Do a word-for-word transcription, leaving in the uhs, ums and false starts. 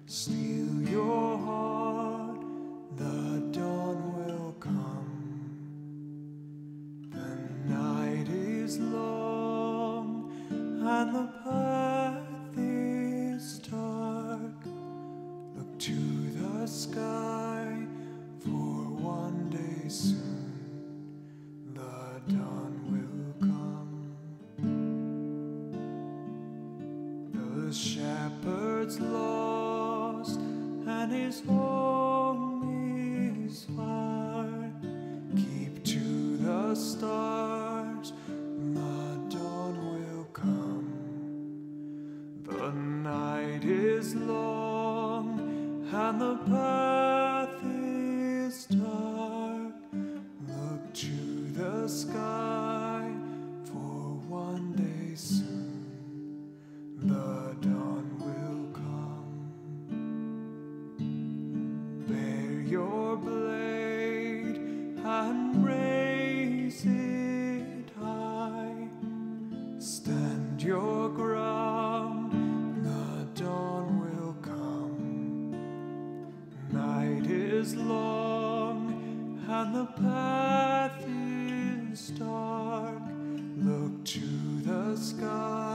Steal your heart, the dawn will come. The night is long and the path is dark. Look to the sky, for one day soon the dawn will come. The shepherd's lost and his home is far. Keep to the stars, the dawn will come. The night is long and the path is dark. Look to the sky, for one day soon the dawn will come. Bear your blade and raise it high. Stand your ground, the dawn will come. Night is long and the path is dark. Look to the sky,